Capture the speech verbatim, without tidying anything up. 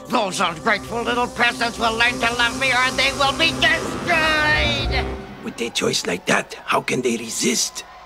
Those ungrateful little peasants will learn to love me or they will be destroyed! With a choice like that, how can they resist?